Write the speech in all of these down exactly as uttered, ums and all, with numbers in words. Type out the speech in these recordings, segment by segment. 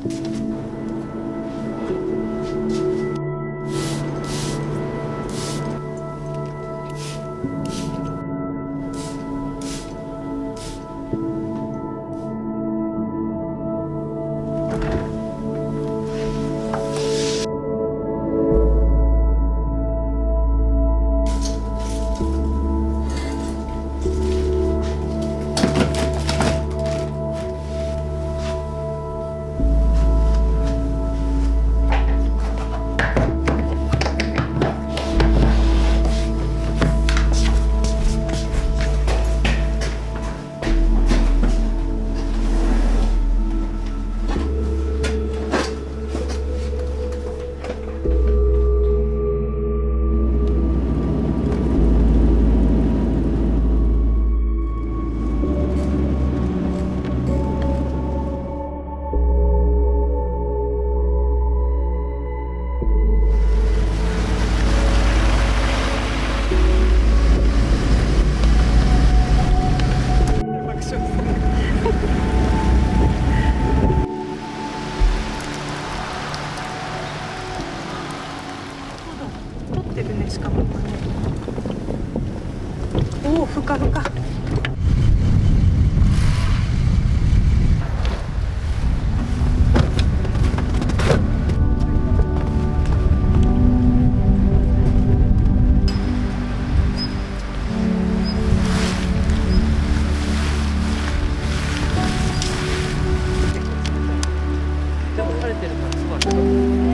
しかもおお、ふかふか。 でも晴れてるからすごい。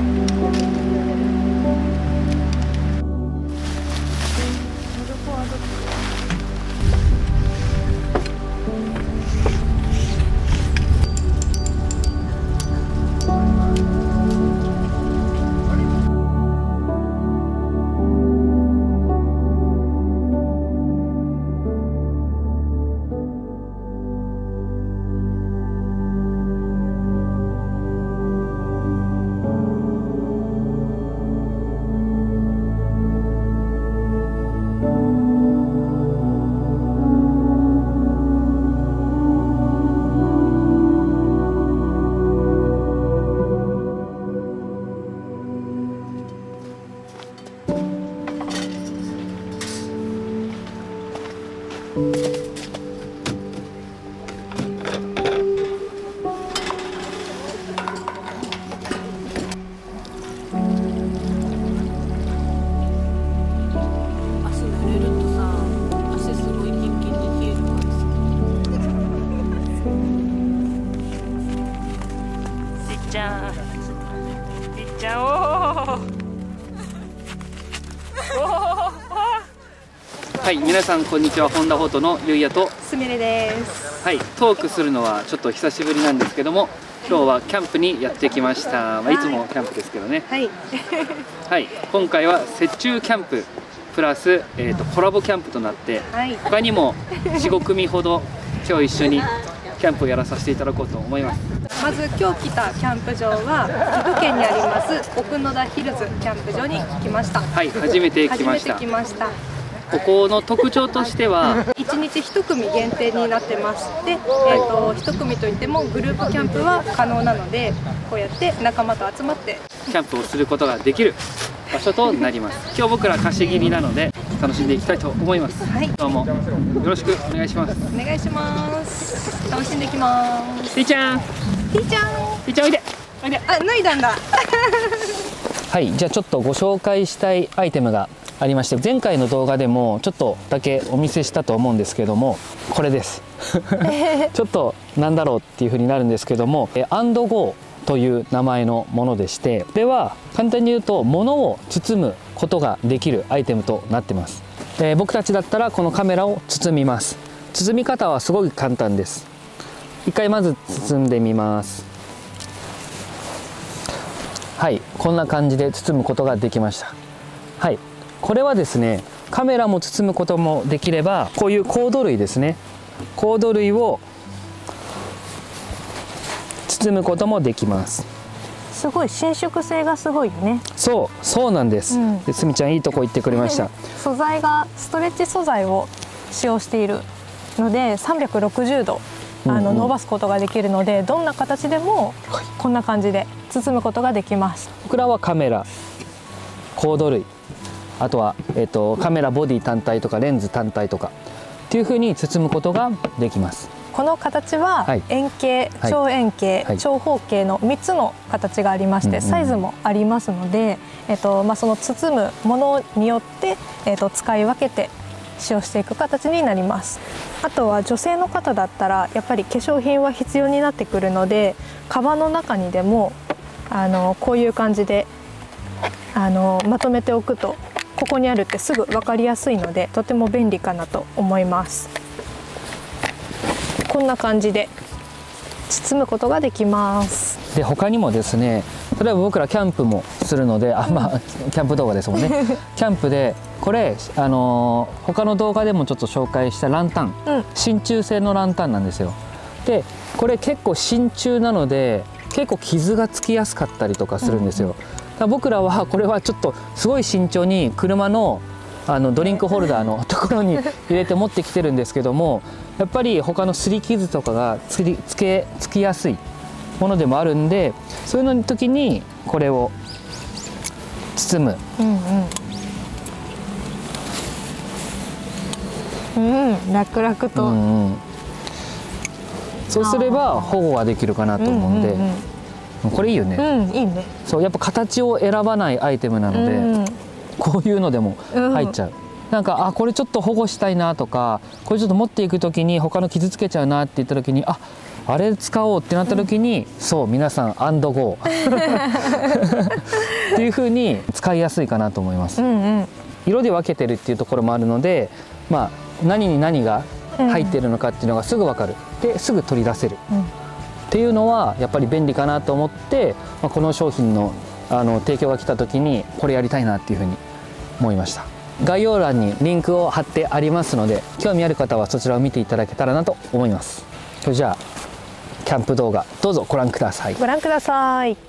ちゃん、いっちゃん、おお。はい、皆さんこんにちは。ホンダフォトのゆいやとすみれです。 はい、トークするのはちょっと久しぶりなんですけども、今日はキャンプにやってきました。まあ、いつもキャンプですけどね。 はい。 はい、今回は雪中キャンププラス、えー、とコラボキャンプとなって、 はい、 他にもよん、ご組ほど今日一緒にキャンプをやらさせていただこうと思います。 まず今日来たキャンプ場は岐阜県にあります奥野田ヒルズキャンプ場に来ました。 はい、初めて来ました。 初めて来ました。 ここの特徴としてはいちにちいち組限定になってまして、えー、といち組といってもグループキャンプは可能なので、こうやって仲間と集まってキャンプをすることができる場所となります。今日僕ら貸し切りなので楽しんでいきたいと思います。 はい、 どうもよろしくお願いします。 お願いします。楽しんできます。 ひーちゃん、 ひーちゃん、 ひーちゃんおいでおいで。 あ、脱いだんだ。 はい、じゃあちょっとご紹介したいアイテムがありまして、前回の動画でもちょっとだけお見せしたと思うんですけども、これですちょっとなんだろうっていう風になるんですけども、アンドゴーという名前のものでして、これは簡単に言うと物を包むことができるアイテムとなってます。えー、僕たちだったらこのカメラを包みます。包み方はすごい簡単です。一回まず包んでみます。はい、こんな感じで包むことができました。はい、これはですね、カメラも包むこともできれば、こういうコード類ですね、コード類を包むこともできます。 すごい伸縮性がすごいよね。 そうそうなんです。うん、ですみちゃんいいとこ言ってくれました。 素材がストレッチ素材を使用しているのでさんびゃくろくじゅうどあのうんうん伸ばすことができるので、どんな形でもこんな感じで包むことができます。 僕らはカメラ、コード類、あとは、えー、とカメラボディ単体とかレンズ単体とかっていう風に包むことができます。 この形ははい円形、 はい長円形、 はい長方形のみっつの形がありまして、 うんうんサイズもありますので、えっとまあ、その包むものによって、えっと使い分けて使用していく形になります。あとは女性の方だったらやっぱり化粧品は必要になってくるので、カバンの中にでもあのこういう感じであのまとめておくと、ここにあるってすぐ分かりやすいので、とても便利かなと思います。こんな感じで包むことができます。 で他にもですね、例えば僕らキャンプもするので、あ、まあキャンプ動画ですもんねキャンプでこれ、あのー他の動画でもちょっと紹介したランタン、 うん真鍮製のランタンなんですよ。でこれ結構真鍮なので結構傷がつきやすかったりとかするんですよ。だから僕らはこれはちょっとすごい慎重に車のあのドリンクホルダーのところに入れて持ってきてるんですけども、やっぱり他の擦り傷とかがつりつけつきやすいものでもあるんで、そういうの時にこれを包む。 うんうんうん、楽々と、 うんうん、そうすれば保護ができるかなと思うんで、 うんうんこれいいよね、 うん、いいね。 そうやっぱ形を選ばないアイテムなので、 うんこういうのでも入っちゃう、なんかあこれちょっと保護したいなとか、これちょっと持っていく時に他の傷つけちゃうなって言った時に、ああれ使おうってなった時に、うん、そう皆さんアンドゴーっていう風に使いやすいかなと思います、 うんうん、 色で分けてるっていうところもあるので、まあ何に何が入ってるのかっていうのがすぐ分かる、ですぐ取り出せる、うん、っていうのはやっぱり便利かなと思って、まあ、この商品のあの提供が来た時にこれやりたいなっていうふうに思いました。概要欄にリンクを貼ってありますので、興味ある方はそちらを見ていただけたらなと思います。それじゃあキャンプ動画どうぞご覧ください。 ご覧ください。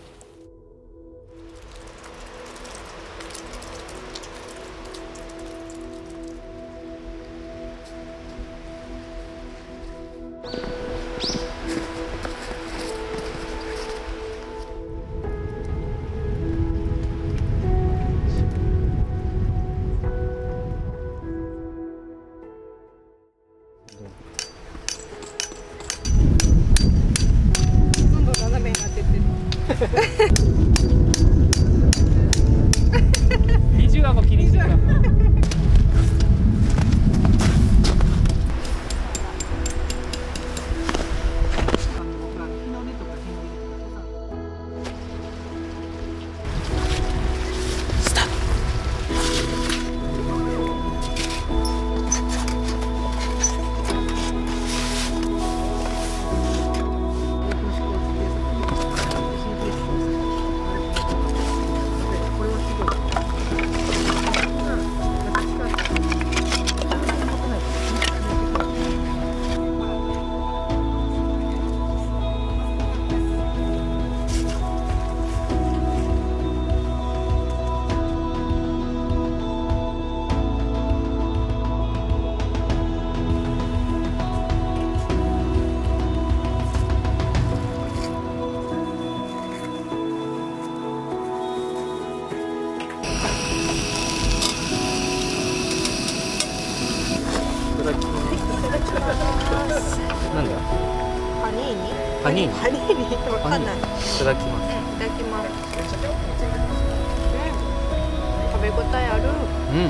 二重顎気にしてる。なんだ？ パニーニ？ パニーニ？ パニーニ？わかんない。いいただきます。 ただきます。食べ応えある。 うん。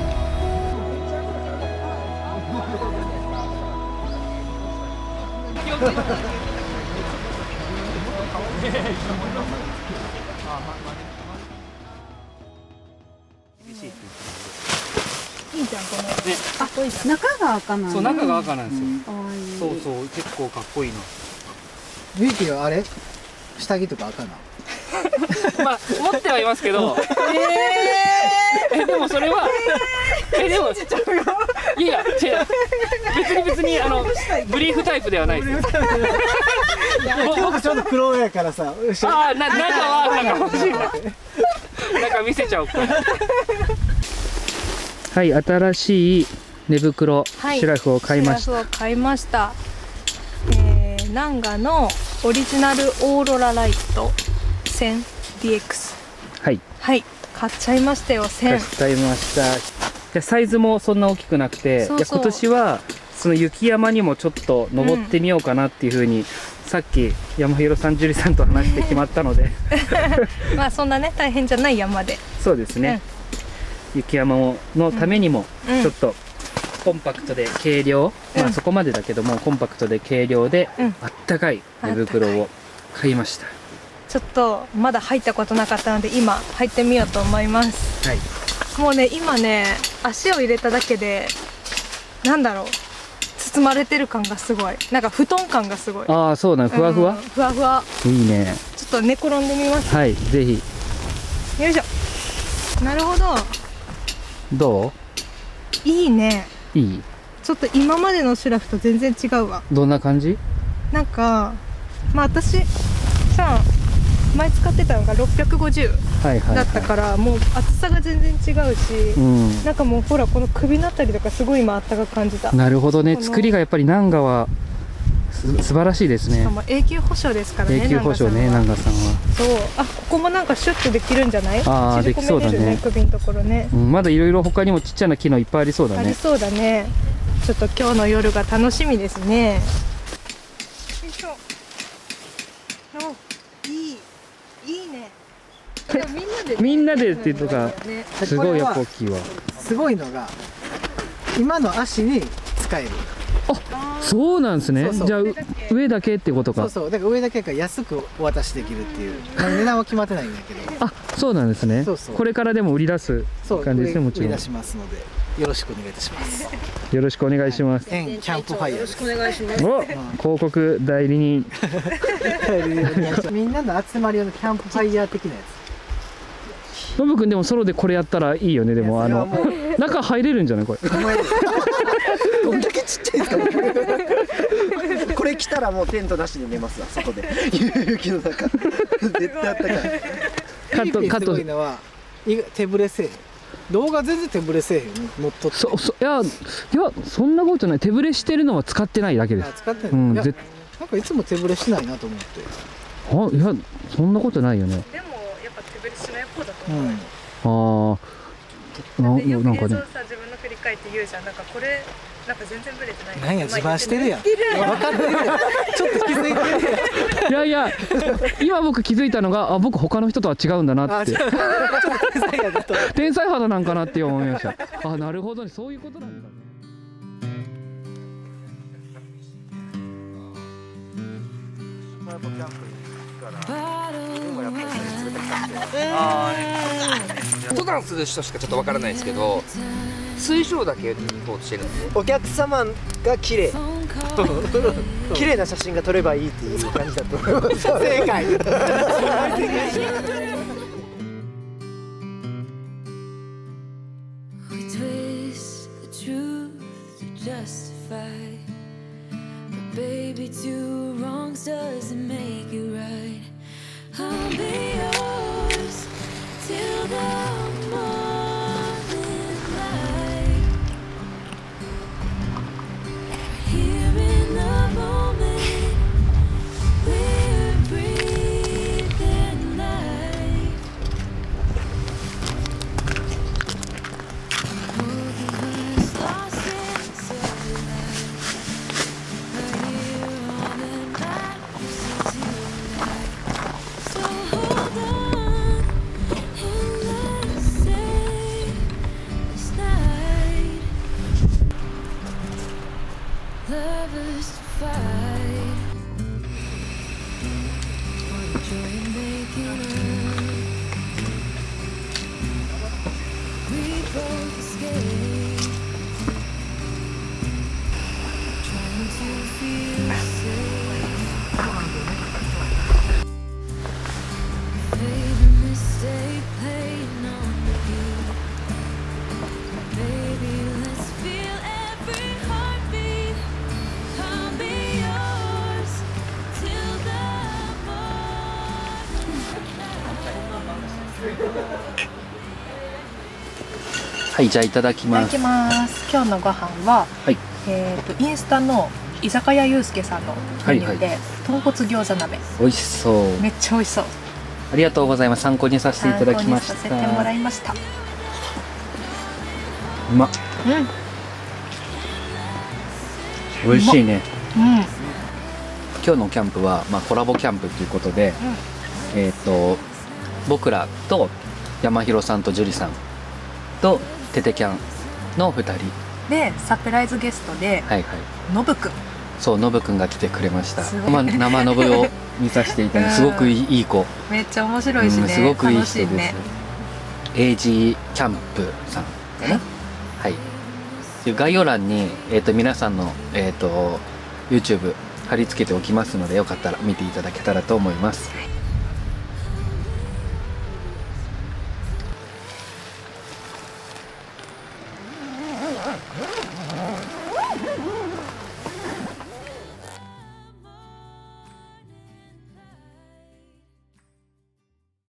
いいじゃんこの。 ね、 あ、こいいじゃん。 中が赤なん。 そう中が赤なんですよ。 かわいい。 そうそう結構かっこいいな。 ユイキはあれ下着とか赤な。 まあ持ってはいますけど。えー、えでもそれは。えでも。いや違う。別に別にあのブリーフタイプではないです。 僕ちょっと黒やからさ。 ああな中はなんか欲しいな。なんか見せちゃおうか。はい、新しい寝袋、 はい、 シュラフを買いました。 シュラフを買いました。えー、 ナンガのオリジナルオーロラライト せんディーエックス。 はい、 はい買っちゃいましたよ。せん買っちゃいました。でサイズもそんな大きくなくて、 そうそういや今年はその雪山にもちょっと登ってみようかなっていうふうに、うん、さっき山広さん、樹里さんと話して決まったのでまあそんなね大変じゃない山で。 そうですね、うん、雪山のためにもちょっとコンパクトで軽量、うん、まあそこまでだけどもコンパクトで軽量で、うん、あったかい寝袋を買いました。 ちょっとまだ入ったことなかったので今入ってみようと思います。はい、もうね今ね足を入れただけでなんだろう包まれてる感がすごい、なんか布団感がすごい。 ああそうなの、ふわふわ、うん、 ふわふわいいね。 ちょっと寝転んでみます。 はい、ぜひ。 よいしょ。なるほど。 どういいね。 いい。ちょっと今までのシュラフと全然違うわ。 どんな感じ？なんかまあ私さ前使ってたのがろっぴゃくごじゅうだったから、もう厚さが全然違うし、うん、なんかもうほらこの首のあたりとかすごい今あったかく感じた。 なるほどね。作りがやっぱりナンガはす素晴らしいですね。 しかも永久保証ですからね。 永久保証ね、ナンガさんは。 そう、あ、ここもなんかシュッとできるんじゃない？ ああ、できそうだね。 首のところね。 うん、まだいろいろ他にもちっちゃな機能いっぱいありそうだね。 ありそうだね。ちょっと今日の夜が楽しみですね。よいしょ。お、いい。いいね。みんなで、ね、 みんなでっていうとか、すごいやっぱ大きいわ。 すごいのが今の足に使える。 あ、そうなんですね。そうそう、じゃあ上だけってことか。 そうそう、だから上だけから安くお渡しできるっていう。値段は決まってないんだけど。 あ、そうなんですね。 そうそう、 これからでも売り出す感じですね。もちろん。 売り出しますので、よろしくお願いいたします。 よろしくお願いします。 エンキャンプファイヤー。よろしくお願いします。 お、広告代理人。 みんなの集まり用のキャンプファイヤー的なやつ。 ノブくんでもソロでこれやったらいいよね。でもあの中入れるんじゃないこれ。 どんだけちっちゃいですか。これ来たらもうテントなしで寝ますわ。そこで雪の中絶対あったかい。 カットカット。すごいのは手ぶれせえへん。動画全然手ぶれせえへん。乗っとって。 そそいやいやそんなことない。手ぶれしてるのは使ってないだけです。 使ってない。うん、なんかいつも手ぶれしないなと思って。 あ、いやそんなことないよね。 でもやっぱ手ぶれしない方だと思う。 ああ、なんかね。 自分の振り返って言うじゃん。なんかこれなんか全然ブレてない。 なんや自慢してるやん。分かってるやん。ちょっと気づいてるやん。 いやいや、今僕気づいたのが、あ、僕他の人とは違うんだなって。天才肌なんかなって思いました。あ、なるほどね、そういうことなんだ。 登山する人しかちょっとわからないですけど、水上だけ通ってしてるんですよ。 お客様が綺麗綺麗な写真が撮ればいいっていう感じだと思います。正解。 はい、じゃあいただきます。 いただきます。今日のご飯は、はい、えっとインスタの居酒屋ゆうすけさんのメニューで、 はい豚骨餃子鍋、 美味しそう。 めっちゃ美味しそう。 ありがとうございます。参考にさせていただきました。 参考にさせてもらいました。 うまっ。 うん、 美味しいね。 うん、 今日のキャンプは、まあ、コラボキャンプということで、うん、えっと僕らと山広さんと樹里さんとテテキャンのふたりでサプライズゲストで、はいはい、ノブくん、そうノブくんが来てくれました。まあ、生ノブを見させていただいてすごくいい、いい子、 めっちゃ面白いしね、うん、 すごくいい人です。 ね、 エイジキャンプさんかな、はい、概要欄に、えー、と皆さんの、えー、と YouTube 貼り付けておきますので、よかったら見ていただけたらと思います。